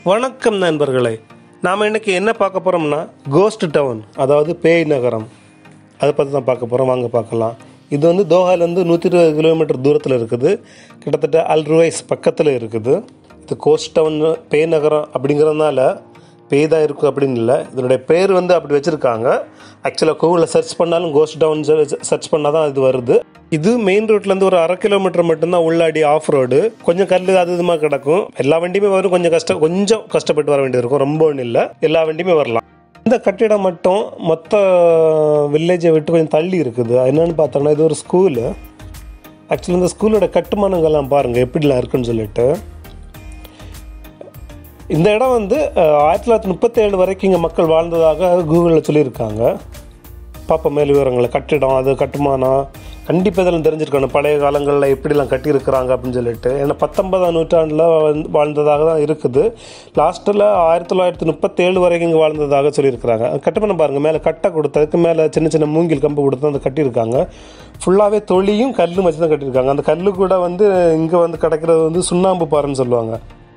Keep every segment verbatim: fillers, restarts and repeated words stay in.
வணக்கம் நண்பர்களே, நாம் இன்றைக்கி என்ன பார்க்க போகிறோம்னா கோஸ்ட் டவுன், அதாவது பேய் நகரம். அதை பற்றி தான் பார்க்க போகிறோம். வாங்க பார்க்கலாம். இது வந்து தோஹாலேருந்து நூற்றி இருபது கிலோமீட்டர் தூரத்தில் இருக்குது. கிட்டத்தட்ட அல்குவைஸ் பக்கத்தில் இருக்குது. இது கோஸ்ட் டவுன் பேய் நகரம் அப்படிங்கிறதுனால பேய் தான் இருக்கும் அப்படின்னு இல்லை. இதனுடைய பேர் வந்து அப்படி வச்சுருக்காங்க. ஆக்சுவலாக கூகுளில் சர்ச் பண்ணாலும் கோஸ்ட் டவுன் சர்ச் பண்ணால் தான் இது வருது. இது மெயின் ரோட்லேருந்து ஒரு அரை கிலோமீட்டர் மட்டும்தான் உள்ளாடி ஆஃப் ரோடு. கொஞ்சம் கல் அது இதுமாக கிடக்கும். எல்லா வண்டியுமே வரும். கொஞ்சம் கஷ்டம் கொஞ்சம் கஷ்டப்பட்டு வர வேண்டியது இருக்கும். ரொம்ப ஒன்றும் இல்லை, எல்லா வண்டியுமே வரலாம். இந்த கட்டிடம் மட்டும் மொத்த வில்லேஜை விட்டு கொஞ்சம் தள்ளி இருக்குது. என்னென்னு பார்த்தோம்னா இது ஒரு ஸ்கூலு. ஆக்சுவலி இந்த ஸ்கூலோட கட்டுமானங்கள்லாம் பாருங்கள் எப்படிலாம் இருக்குன்னு சொல்லிட்டு. இந்த இடம் வந்து ஆயிரத்தி தொள்ளாயிரத்தி முப்பத்தி ஏழு வரைக்கும் இங்கே மக்கள் வாழ்ந்ததாக கூகுளில் சொல்லியிருக்காங்க. பாப்பா மேல் விவரங்களை, கட்டிடம், அது கட்டுமானம் கண்டிப்பாக இதெல்லாம் தெரிஞ்சிருக்கணும். பழைய காலங்களில் எப்படிலாம் கட்டியிருக்கிறாங்க அப்படின்னு சொல்லிட்டு. ஏன்னா பத்தொன்பதாம் நூற்றாண்டில் வாழ்ந்ததாக தான் இருக்குது. லாஸ்ட்டில் ஆயிரத்தி தொள்ளாயிரத்தி முப்பத்தி ஏழு வரைக்கும் இங்கே வாழ்ந்ததாக சொல்லியிருக்கிறாங்க. கட்டுமானம் பாருங்கள், மேலே கட்டை கொடுத்ததுக்கு மேலே சின்ன சின்ன மூங்கில் கம்பு கொடுத்து அந்த கட்டியிருக்காங்க. ஃபுல்லாகவே தொழியும் கல்லும் வச்சு தான் கட்டியிருக்காங்க. அந்த கல் கூட வந்து இங்கே வந்து கிடைக்கிறது வந்து சுண்ணாம்பு பாறைன்னு சொல்லுவாங்க.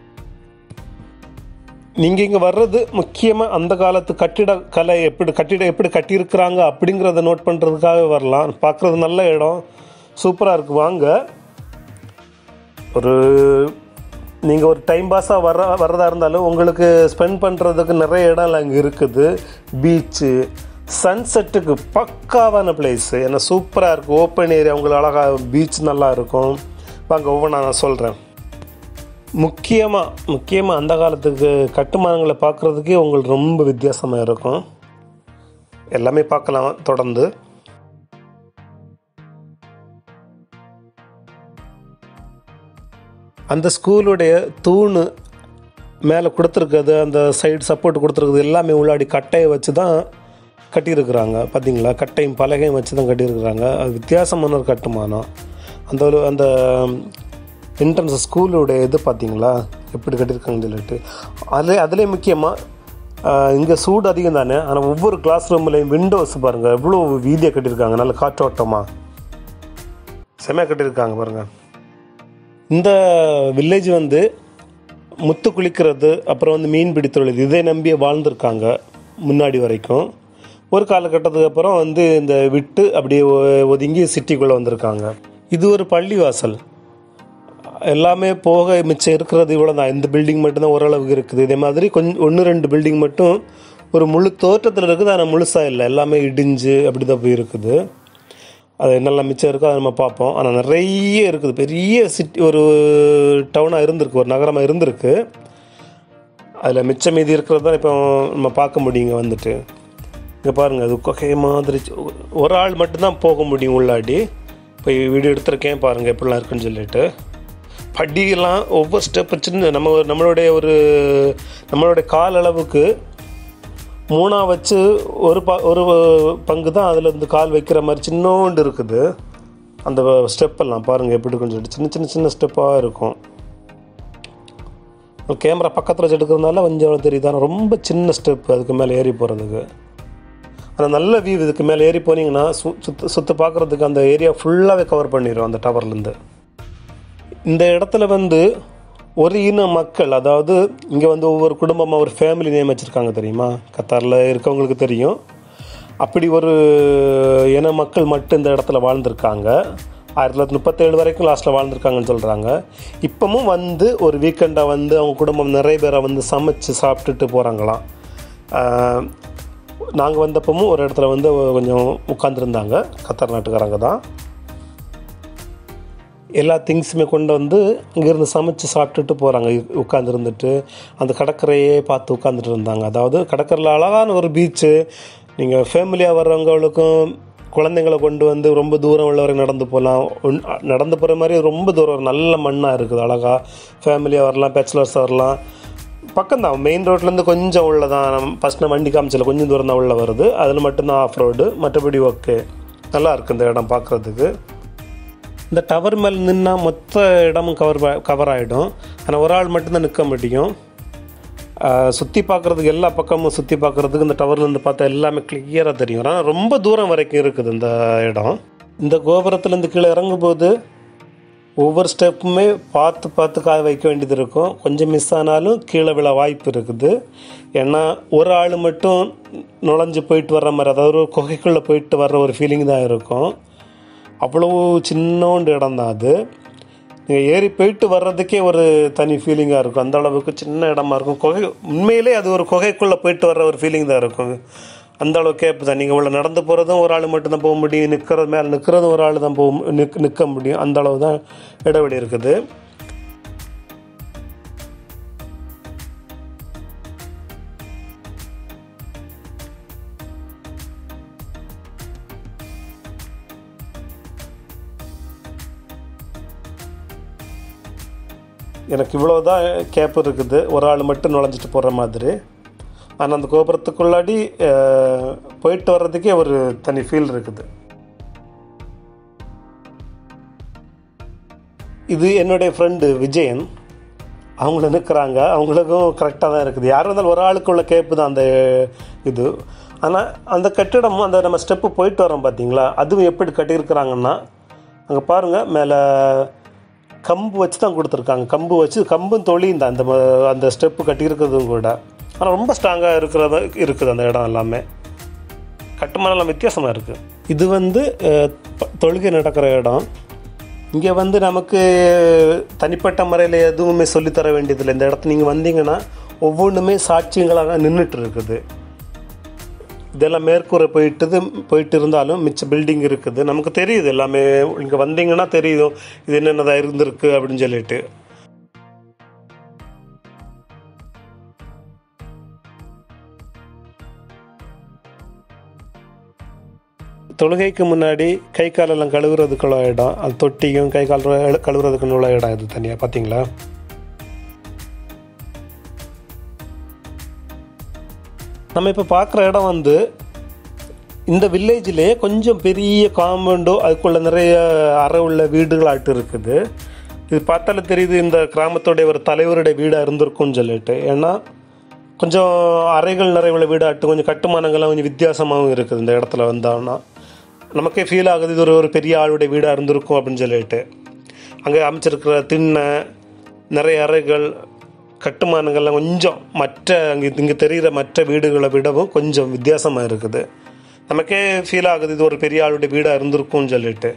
நீங்கள் இங்கே வர்றது முக்கியமாக அந்த காலத்து கட்டிட கலை எப்படி கட்டிடம் எப்படி கட்டியிருக்கிறாங்க அப்படிங்கிறத நோட் பண்ணுறதுக்காக வரலாம். பார்க்குறது நல்ல இடம், சூப்பராக இருக்குது. வாங்க, ஒரு நீங்கள் ஒரு டைம் பாஸாக வர வர்றதா இருந்தாலும் உங்களுக்கு ஸ்பெண்ட் பண்ணுறதுக்கு நிறைய இடம்லாம் இங்கே இருக்குது. பீச்சு, சன்செட்டுக்கு பக்காவான பிளேஸு. ஏன்னா சூப்பராக இருக்குது. ஓப்பன் ஏரியா, உங்களுக்கு அழகாக பீச் நல்லா இருக்கும். வாங்க ஒவ்வொன்றா நான் சொல்கிறேன். முக்கியமாக முக்கியமாக அந்த காலத்துக்கு கட்டுமானங்களை பார்க்குறதுக்கே உங்களுக்கு ரொம்ப வித்தியாசமாக இருக்கும். எல்லாமே பார்க்கலாம் தொடர்ந்து. அந்த ஸ்கூலுடைய தூணு மேலே கொடுத்துருக்குது, அந்த சைடு சப்போர்ட் கொடுத்துருக்குது எல்லாமே உள்ளாடி கட்டையை வச்சு தான் கட்டியிருக்கிறாங்க. பார்த்தீங்களா, கட்டையும் பலகையும் வச்சு தான் கட்டியிருக்கிறாங்க. அது வித்தியாசமான ஒரு கட்டுமானம். அந்த ஒரு அந்த என்ட்ரன்ஸ் ஸ்கூலோடைய இது பார்த்தீங்களா எப்படி கட்டியிருக்காங்கன்னு சொல்லிட்டு. அதிலே அதிலே முக்கியமாக இங்கே சூடு அதிகம் தானே, ஆனால் ஒவ்வொரு கிளாஸ் ரூம்லேயும் விண்டோஸ் பாருங்கள் எவ்வளோ வீதியாக கட்டியிருக்காங்க. நல்ல காற்றோட்டமாக செமையாக கட்டியிருக்காங்க பாருங்கள். இந்த வில்லேஜ் வந்து முத்து குளிக்கிறது, அப்புறம் வந்து மீன்பிடி தொழில், இதை நம்பியே வாழ்ந்திருக்காங்க முன்னாடி வரைக்கும். ஒரு காலகட்டத்துக்கு அப்புறம் வந்து இந்த விட்டு அப்படியே ஒதுங்கி சிட்டிக்குள்ளே வந்திருக்காங்க. இது ஒரு பள்ளிவாசல். எல்லாமே போக மிச்சம் இருக்கிறது இவ்வளோ தான். இந்த பில்டிங் மட்டும்தான் ஓரளவுக்கு இருக்குது. இதே மாதிரி கொஞ்சம் ஒன்று ரெண்டு பில்டிங் மட்டும் ஒரு முழு தோற்றத்தில் இருக்குது, ஆனால் முழுசாக இல்லை, எல்லாமே இடிஞ்சு அப்படி தான் போய் இருக்குது. அது என்னெல்லாம் மிச்சம் இருக்கோ அதை நம்ம பார்ப்போம். ஆனால் நிறைய இருக்குது. பெரிய சிட்டி, ஒரு டவுனாக இருந்திருக்கு, ஒரு நகரமாக இருந்திருக்கு. அதில் மிச்சம் மீதி இருக்கிறது தான் இப்போ நம்ம பார்க்க முடியும். இங்கே வந்துட்டு இங்கே பாருங்கள், அது கொகை மாதிரி ஒரு ஆள் மட்டும்தான் போக முடியும் உள்ளாடி. இப்போ வீடியோ எடுத்திருக்கேன் பாருங்கள் எப்படிலாம் இருக்குன்னு சொல்லிட்டு. படியெல்லாம் ஒவ்வொரு ஸ்டெப்பு சின்ன நம்ம நம்மளுடைய ஒரு நம்மளுடைய கால் அளவுக்கு மூணாக வச்சு ஒரு ப ஒரு பங்கு தான் அதில் இருந்து கால் வைக்கிற மாதிரி சின்னோண்டு இருக்குது. அந்த ஸ்டெப்பெல்லாம் பாருங்கள் எப்படி இருக்குன்னு சொல்லிட்டு. சின்ன சின்ன சின்ன ஸ்டெப்பாக இருக்கும். கேமரா பக்கத்தில் வச்சு எடுக்கிறதுனால கொஞ்சம் தெரியுது, ஆனால் ரொம்ப சின்ன ஸ்டெப்பு அதுக்கு மேலே ஏறி போகிறதுக்கு. ஆனால் நல்ல வியூ. இதுக்கு மேலே ஏறி போனீங்கன்னா சு சுற்று சுற்று பார்க்குறதுக்கு அந்த ஏரியா ஃபுல்லாகவே கவர் பண்ணிடும் அந்த டவர்லேருந்து. இந்த இடத்துல வந்து ஒரு இன மக்கள், அதாவது இங்கே வந்து ஒவ்வொரு குடும்பமாக ஒரு ஃபேமிலி நேம் வச்சுருக்காங்க தெரியுமா, கத்தாரில் இருக்கவங்களுக்கு தெரியும். அப்படி ஒரு இன மக்கள் மட்டும் இந்த இடத்துல வாழ்ந்திருக்காங்க. ஆயிரத்தி தொள்ளாயிரத்தி முப்பத்தேழு வரைக்கும் லாஸ்ட்டில் வாழ்ந்திருக்காங்கன்னு சொல்கிறாங்க. இப்போவும் வந்து ஒரு வீக்கெண்டாக வந்து அவங்க குடும்பம் நிறைய பேரை வந்து சமைச்சு சாப்பிட்டுட்டு போகிறாங்களாம். நாங்கள் வந்தப்பவும் ஒரு இடத்துல வந்து கொஞ்சம் உட்காந்துருந்தாங்க. கத்தார் நாட்டுக்காரங்க தான். எல்லா திங்ஸுமே கொண்டு வந்து இங்கேருந்து சமைச்சு சாப்பிட்டுட்டு போகிறாங்க. உட்காந்துருந்துட்டு அந்த கடற்கரையே பார்த்து உட்காந்துட்டு இருந்தாங்க. அதாவது கடற்கரையில் அழகான ஒரு பீச்சு. நீங்கள் ஃபேமிலியாக வர்றவங்களுக்கும் குழந்தைங்களை கொண்டு வந்து ரொம்ப தூரம் உள்ளவரை நடந்து போகலாம். நடந்து போகிற மாதிரி ரொம்ப தூரம் நல்ல மண்ணாக இருக்குது. அழகாக ஃபேமிலியாக வரலாம், பேச்சுலர்ஸாக வரலாம். பக்கம்தான், மெயின் ரோட்லேருந்து கொஞ்சம் உள்ள தான். நம்ம ஃபஸ்ட் நான் வண்டி காமிச்சல கொஞ்சம் தூரம் தான் உள்ள வருது. அதில் மட்டும்தான் ஆஃப் ரோடு. மற்றபடி ஓகே, நல்லா இருக்குது இந்த இடம் பார்க்குறதுக்கு. இந்த டவர் மேலே நின்னால் மொத்த இடமும் கவர் கவர் ஆகிடும். ஆனால் ஒரு ஆள் மட்டும்தான் நிற்க முடியும். சுற்றி பார்க்குறதுக்கு, எல்லா பக்கமும் சுற்றி பார்க்குறதுக்கு இந்த டவர்லேருந்து பார்த்தா எல்லாமே கிளியராக தெரியும். ஆனால் ரொம்ப தூரம் வரைக்கும் இருக்குது இந்த இடம். இந்த கோபுரத்துலேருந்து கீழே இறங்கும்போது ஒவ்வொரு ஸ்டெப்புமே பார்த்து பார்த்து காய வைக்க வேண்டியது இருக்கும். கொஞ்சம் மிஸ் ஆனாலும் கீழே விழ வாய்ப்பு இருக்குது. ஏன்னா ஒரு ஆள் மட்டும் நுழைஞ்சு போயிட்டு வர்ற மாதிரி, அதாவது ஒரு குகைக்குள்ளே போயிட்டு வர்ற ஒரு ஃபீலிங் தான் இருக்கும். அவ்வளோ சின்னோண்டு இடம் தான் அது. நீங்கள் ஏறி போயிட்டு வர்றதுக்கே ஒரு தனி ஃபீலிங்காக இருக்கும். அந்த அளவுக்கு சின்ன இடமா இருக்கும். குகை உண்மையிலே அது ஒரு குகைக்குள்ளே போயிட்டு வர்ற ஒரு ஃபீலிங் தான் இருக்கும். அந்த அளவு கேப்பு தான். நீங்கள் உள்ள நடந்து போகிறதும் ஒரு ஆள் மட்டும்தான் போக முடியும், நிற்கிறது மேலே நிற்கிறதும் ஒரு ஆள் தான் போக நிற்க நிற்க முடியும். அந்த அளவு தான் இடைவெளி இருக்குது. எனக்கு இவ்வளோதான் கேப் இருக்குது, ஒரு ஆள் மட்டும் நுழைஞ்சிட்டு போகிற மாதிரி. ஆனால் அந்த கோபுரத்துக்குள்ளாடி போயிட்டு வர்றதுக்கே ஒரு தனி ஃபீல் இருக்குது. இது என்னுடைய ஃப்ரெண்டு விஜயன், அவங்கள நிற்கிறாங்க. அவங்களுக்கும் கரெக்டாக தான் இருக்குது. யாரும் இருந்தாலும் ஒரு ஆளுக்குள்ள கேப்பு தான் அந்த இது. ஆனால் அந்த கட்டிடமும் அந்த நம்ம ஸ்டெப்பு போயிட்டு வரோம் பார்த்தீங்களா, அதுவும் எப்படி கட்டியிருக்கிறாங்கன்னா, அங்கே பாருங்கள், மேலே கம்பு வச்சு தான் கொடுத்துருக்காங்க. கம்பு வச்சு கம்பும் தொழியும் தான் அந்த அந்த ஸ்டெப்பு கட்டியிருக்கிறதும் கூட. ஆனால் ரொம்ப ஸ்ட்ராங்காக இருக்கிறத இருக்குது அந்த இடம் எல்லாமே. கட்டுமானலாம் வித்தியாசமாக இருக்குது. இது வந்து தொழுகை நடக்கிற இடம். இங்கே வந்து நமக்கு தனிப்பட்ட முறையில் எதுவுமே சொல்லித்தர வேண்டியதில்லை. இந்த இடத்துல நீங்கள் வந்தீங்கன்னா ஒவ்வொன்றுமே சாட்சியங்களாக நின்றுட்டு இருக்குது. இதெல்லாம் மேற்கூரை போயிட்டு போயிட்டு இருந்தாலும் மிச்ச பில்டிங் இருக்குது. நமக்கு தெரியுது எல்லாமே. இங்கே வந்தீங்கன்னா தெரியும் இது என்னென்னதாக இருந்திருக்கு அப்படின்னு சொல்லிட்டு. தொழுகைக்கு முன்னாடி கை காலெல்லாம் கழுவுறதுக்குள்ள இடம், அது தொட்டியும் கை கால் கழுவுறதுக்குள்ள இடம் இது தனியாக. பார்த்தீங்களா? நம்ம இப்போ பார்க்குற இடம் வந்து இந்த வில்லேஜிலே கொஞ்சம் பெரிய காம்பவுண்டோ அதுக்குள்ளே நிறைய அறை உள்ள வீடுகளாட்டு இருக்குது. இது பார்த்தாலே தெரியுது இந்த கிராமத்துடைய ஒரு தலைவருடைய வீடாக இருந்திருக்கும்னு சொல்லிட்டு. ஏன்னா கொஞ்சம் அறைகள் நிறைய உள்ள வீடாட்டு, கொஞ்சம் கட்டுமானங்கள்லாம் கொஞ்சம் வித்தியாசமாகவும் இருக்குது. இந்த இடத்துல வந்தோம்னா நமக்கே ஃபீல் ஆகுது இது ஒரு ஒரு பெரிய ஆளுடைய வீடாக இருந்திருக்கும் அப்படின்னு சொல்லிட்டு. அங்கே அமைச்சிருக்கிற திண்ணை, நிறைய அறைகள், கட்டுமானங்கள்லாம் கொஞ்சம் மற்ற அங்கே இங்கே தெரிகிற மற்ற வீடுகளை விடவும் கொஞ்சம் வித்தியாசமாக இருக்குது. நமக்கே ஃபீல் ஆகுது இது ஒரு பெரிய ஆளுடைய வீடாக இருந்திருக்கும்னு சொல்லிட்டு.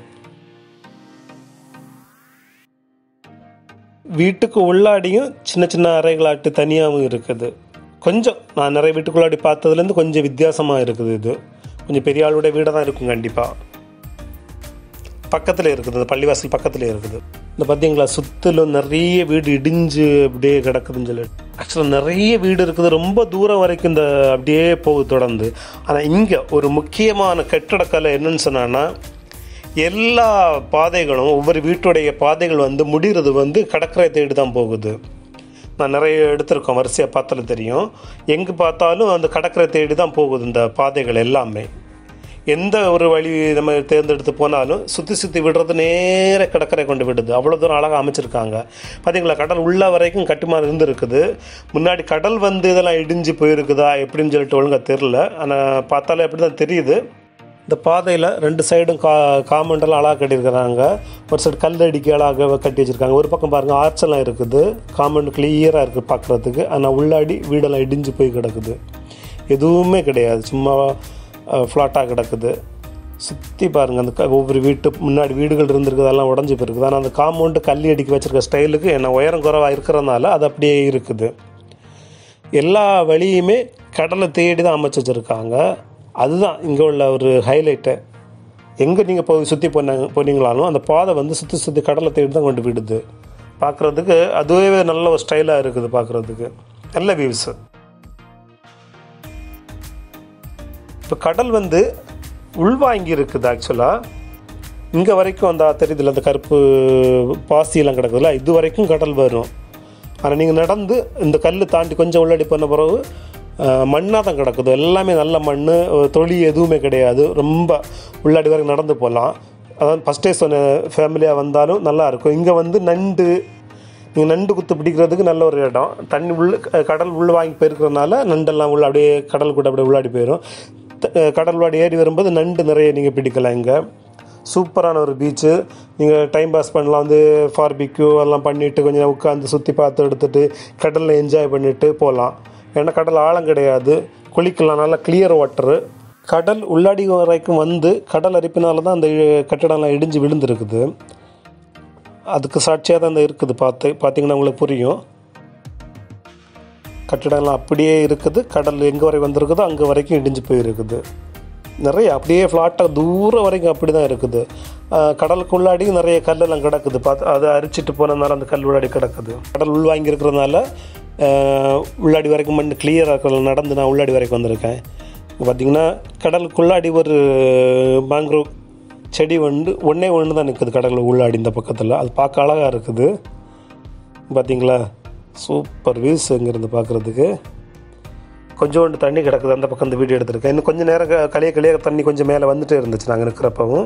வீட்டுக்கு உள்ளாடியும் சின்ன சின்ன அறைகளாட்டு தனியாகவும் இருக்குது. கொஞ்சம் நான் நிறைய வீட்டுக்குள்ளாடி பார்த்ததுலேருந்து கொஞ்சம் வித்தியாசமாக இருக்குது. இது கொஞ்சம் பெரிய ஆளுடைய வீடாக தான் இருக்கும் கண்டிப்பாக. பக்கத்தில் இருக்குது, அந்த பள்ளிவாசல் பக்கத்தில் இருக்குது. இந்த பார்த்தீங்களா, சுற்றிலும் நிறைய வீடு இடிஞ்சு அப்படியே கிடக்குதுன்னு சொல்லி. ஆக்சுவலாக நிறைய வீடு இருக்குது, ரொம்ப தூரம் வரைக்கும் இந்த அப்படியே போகுது தொடர்ந்து. ஆனால் இங்கே ஒரு முக்கியமான கட்டிடக்கலை என்னன்னு சொன்னான்னா, எல்லா பாதைகளும் ஒவ்வொரு வீட்டுடைய பாதைகள் வந்து முடிகிறது வந்து கடற்கரை தேடி தான் போகுது. நான் நிறைய எடுத்திருக்கோம், வரிசையாக பார்த்தாலும் தெரியும். எங்கே பார்த்தாலும் அந்த கடற்கரை தேடி தான் போகுது இந்த பாதைகள் எல்லாமே. எந்த ஒரு வழி நம்ம தேர்ந்தெடுத்து போனாலும் சுற்றி சுற்றி விடுறது நேர கடற்கரை கொண்டு விடுது. அவ்வளோ தூரம் அழகாக அமைச்சிருக்காங்க. பார்த்தீங்களா, கடல் உள்ள வரைக்கும் கட்டுமானம் இருந்துருக்குது. முன்னாடி கடல் வந்து இதெல்லாம் இடிஞ்சு போயிருக்குதா எப்படின்னு சொல்லிட்டு ஒழுங்காக தெரில. ஆனால் பார்த்தாலே அப்படி தான் தெரியுது. இந்த பாதையில் ரெண்டு சைடும் கா காம்பவுண்டெல்லாம் அழகாக கட்டியிருக்கிறாங்க. ஒரு சைடு கல் அடிக்க அழகாக கட்டி வச்சுருக்காங்க. ஒரு பக்கம் பாருங்கள், ஆர்ச்செல்லாம் இருக்குது. காம்பவுண்டு கிளியராக இருக்குது பார்க்குறதுக்கு. ஆனால் உள்ளாடி வீடெல்லாம் இடிஞ்சு போய் கிடக்குது. எதுவுமே கிடையாது, சும்மா ஃப்ளாட்டாக கிடக்குது. சுற்றி பாருங்கள், அந்த ஒவ்வொரு வீட்டு முன்னாடி வீடுகள் இருந்திருக்குது, அதெல்லாம் உடஞ்சி போயிருக்குது. ஆனால் அந்த காம்பவுண்டு கல்லி அடிக்க வச்சுருக்க ஸ்டைலுக்கு என்ன உயரம் குறைவாக இருக்கிறதுனால அது அப்படியே இருக்குது. எல்லா வழியுமே கடலை தேடி தான் அமைச்சு வச்சுருக்காங்க. அதுதான் இங்கே உள்ள ஒரு ஹைலைட்டு. எங்கே நீங்கள் போய் சுற்றி போனாங்க போனீங்களாலும் அந்த பாதை வந்து சுற்றி சுற்றி கடலை தேடி தான் கொண்டு விடுது. பார்க்குறதுக்கு அதுவே நல்ல ஒரு ஸ்டைலாக இருக்குது. பார்க்குறதுக்கு நல்ல வியூஸு. இப்போ கடல் வந்து உள்வாங்கி இருக்குது. ஆக்சுவலாக இங்கே வரைக்கும் அந்த தெரியுதுல, அந்த கருப்பு பாசியெல்லாம் கிடக்குதுல்ல, இது வரைக்கும் கடல் வரும். ஆனால் நீங்கள் நடந்து இந்த கல் தாண்டி கொஞ்சம் உள்ளாடி போன பிறகு மண்ணாக தான் கிடக்குது. எல்லாமே நல்ல மண், தொழி எதுவுமே கிடையாது. ரொம்ப உள்ளாடி வரைக்கும் நடந்து போகலாம். அதான் ஃபஸ்ட்டே சொன்ன, ஃபேமிலியாக வந்தாலும் நல்லாயிருக்கும். இங்கே வந்து நண்டு, நீங்கள் நண்டு குத்து பிடிக்கிறதுக்கு நல்ல ஒரு இடம். தண்ணி உள்ள கடல் உள்ள வாங்கி போயிருக்கிறதுனால நண்டெல்லாம் உள்ள அப்படியே கடல் கூட அப்படியே உள்ளாடி போயிடும். கடல் உள்ளாடி ஏறி வரும்போது நண்டு நிறைய நீங்கள் பிடிக்கலாம். இங்கே சூப்பரான ஒரு பீச்சு. நீங்கள் டைம் பாஸ் பண்ணலாம், வந்து பார்பிக்யூ எல்லாம் பண்ணிவிட்டு கொஞ்சம் உட்காந்து சுற்றி பார்த்து எடுத்துகிட்டு கடலில் என்ஜாய் பண்ணிவிட்டு போகலாம். ஏன்னா கடல் ஆழம் கிடையாது, குளிக்கலாம், நல்லா கிளியர் வாட்டரு. கடல் உள்ளாடி வரைக்கும் வந்து கடல் அரிப்பினால தான் அந்த கட்டடம்லாம் இடிஞ்சு விழுந்துருக்குது. அதுக்கு சாட்சியாக தான் அந்த இருக்குது. பார்த்து பார்த்தீங்கன்னா உங்களுக்கு புரியும். கட்டிடம்லாம் அப்படியே இருக்குது, கடல் எங்கே வரை வந்திருக்குதோ அங்கே வரைக்கும் இடிஞ்சு போயிருக்குது. நிறைய அப்படியே ஃப்ளாட்டாக தூரம் வரைக்கும் அப்படி தான் இருக்குது. கடலுக்குள்ளாடி நிறைய கல்லெல்லாம் கிடக்குது. பார்த்து அதை அரிச்சிட்டு போனதுனால அந்த கல் உள்ளாடி கிடக்குது. கடல் உள்வாங்கியிருக்கிறதுனால உள்ளாடி வரைக்கும் மண் கிளியராக இருக்கிறது. நடந்து நான் உள்ளாடி வரைக்கும் வந்திருக்கேன். பார்த்திங்கன்னா கடலுக்குள்ளாடி ஒரு மேங்க்ரோவ் செடி வந்து ஒன்றே ஒன்று தான் நிற்குது கடல் உள்ளாடி இந்த பக்கத்தில். அது பார்க்க அழகாக இருக்குது. பார்த்திங்களா, சூப்பர் வியூஸ் இங்கேருந்து பார்க்குறதுக்கு. கொஞ்சோண்டு தண்ணி கிடக்குது, அந்த பக்கம் இந்த வீடியோ எடுத்திருக்கேன். இன்னும் கொஞ்சம் நேரம் கலைய கலைய தண்ணி கொஞ்சம் மேலே வந்துகிட்டே இருந்துச்சு நாங்கள் இருக்கிறப்பவும்.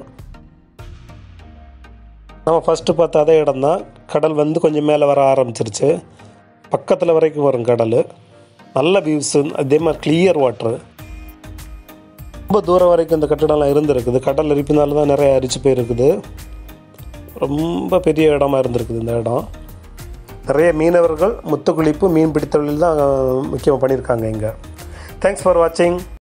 நம்ம ஃபஸ்ட்டு பார்த்த அதே இடம் தான். கடல் வந்து கொஞ்சம் மேலே வர ஆரம்பிச்சிருச்சு, பக்கத்தில் வரைக்கும் வரும் கடல். நல்ல வியூஸு, அதே மாதிரி கிளியர் வாட்ரு. ரொம்ப தூரம் வரைக்கும் இந்த கட்டிடம்லாம் இருந்திருக்குது. கடல் அரிப்பினால தான் நிறைய அரிச்சு போயிருக்குது. ரொம்ப பெரிய இடமா இருந்திருக்குது இந்த இடம். நிறைய மீனவர்கள் முத்துக்குளிப்பு, மீன் பிடித்தொழில் தான் முக்கியமாக பண்ணியிருக்காங்க இங்கே. தேங்க்ஸ் ஃபார் வாட்சிங்.